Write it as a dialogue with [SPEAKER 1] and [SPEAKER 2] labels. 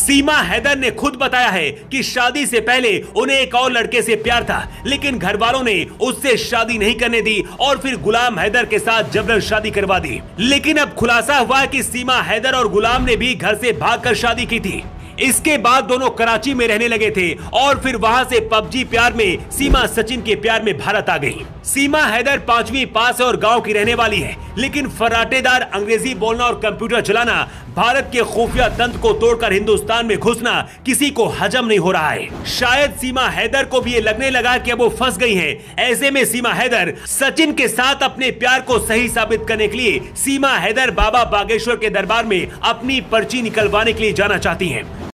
[SPEAKER 1] सीमा हैदर ने खुद बताया है कि शादी से पहले उन्हें एक और लड़के से प्यार था, लेकिन घर वालों ने उससे शादी नहीं करने दी और फिर गुलाम हैदर के साथ जबरन शादी करवा दी। लेकिन अब खुलासा हुआ कि सीमा हैदर और गुलाम ने भी घर से भागकर शादी की थी। इसके बाद दोनों कराची में रहने लगे थे और फिर वहां से पबजी प्यार में सीमा सचिन के प्यार में भारत आ गई। सीमा हैदर 5वीं पास और गांव की रहने वाली है, लेकिन फर्राटेदार अंग्रेजी बोलना और कंप्यूटर चलाना, भारत के खुफिया तंत्र को तोड़कर हिंदुस्तान में घुसना किसी को हजम नहीं हो रहा है। शायद सीमा हैदर को भी ये लगने लगा कि अब वो फंस गई हैं। ऐसे में सीमा हैदर सचिन के साथ अपने प्यार को सही साबित करने के लिए सीमा हैदर बाबा बागेश्वर के दरबार में अपनी पर्ची निकलवाने के लिए जाना चाहती हैं।